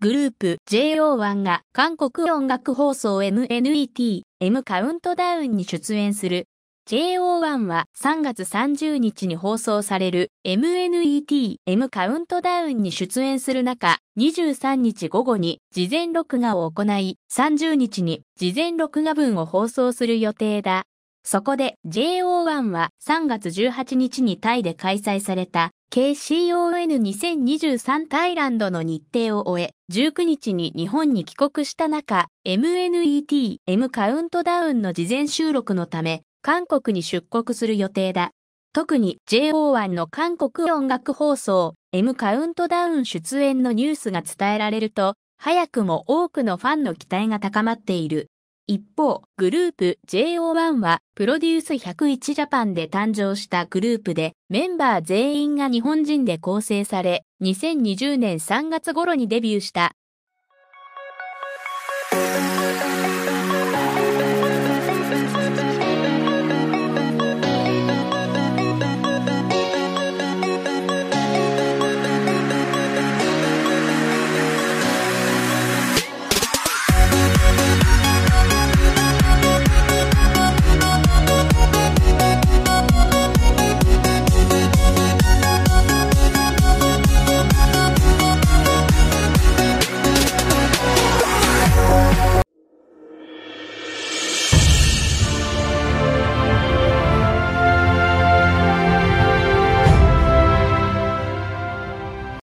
グループ JO1 が韓国音楽放送 MNET M カウントダウンに出演する。JO1 は3月30日に放送される MNET M カウントダウンに出演する中、23日午後に事前録画を行い、30日に事前録画分を放送する予定だ。そこで JO1 は3月18日にタイで開催された KCON2023 タイランドの日程を終え、19日に日本に帰国した中、MNET M カウントダウンの事前収録のため、韓国に出国する予定だ。特に JO1 の韓国音楽放送 M カウントダウン出演のニュースが伝えられると、早くも多くのファンの期待が高まっている。一方、グループ JO1 はプロデュース101ジャパンで誕生したグループでメンバー全員が日本人で構成され、2020年3月頃にデビューした